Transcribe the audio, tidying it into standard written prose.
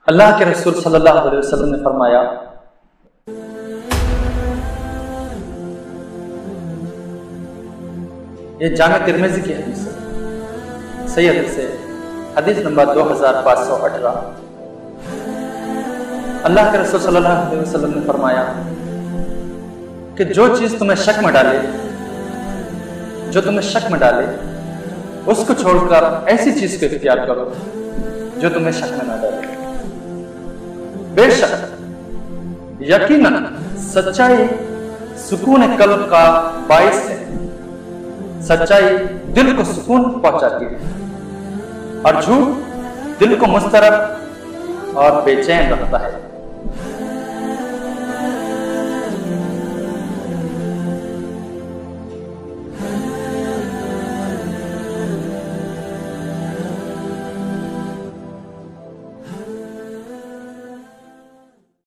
अल्लाह के रसूल सल्लल्लाहु अलैहि वसल्लम ने फरमाया, ये जामे तिर्मिज़ी की हदीस है, सही हदीस है, हदीस नंबर 2518। अल्लाह के रसूल सल्लल्लाहु अलैहि वसल्लम ने फरमाया कि जो चीज तुम्हें शक में डाले, उसको छोड़कर ऐसी चीज को इख्तियार करो जो तुम्हें शक में ना डाले। बेशक यकीनन सच्चाई सुकून कल्ब का बाइस है, सच्चाई दिल को सुकून पहुंचाती है और झूठ दिल को मुस्तरब और बेचैन रखता है।